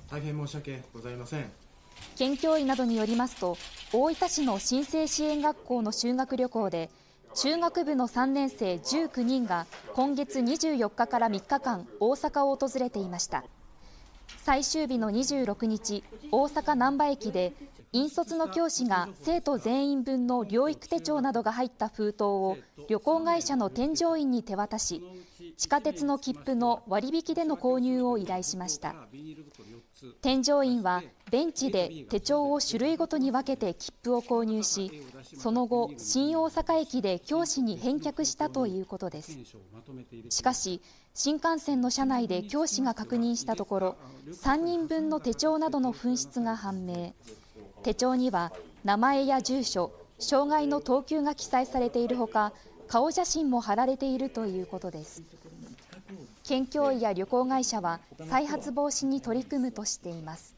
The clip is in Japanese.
大変申し訳ございません。 県教委などによりますと、大分市の新生支援学校の修学旅行で、中学部の3年生19人が今月24日から3日間、大阪を訪れていました。最終日の26日、大阪難波駅で、引率の教師が生徒全員分の療育手帳などが入った封筒を旅行会社の添乗員に手渡し、地下鉄の切符の割引での購入を依頼しました。添乗員はベンチで手帳を種類ごとに分けて切符を購入し、その後、新大阪駅で教師に返却したということです。しかし、新幹線の車内で教師が確認したところ、3人分の手帳などの紛失が判明。手帳には名前や住所、障害の等級が記載されているほか、顔写真も貼られているということです。県教委や旅行会社は再発防止に取り組むとしています。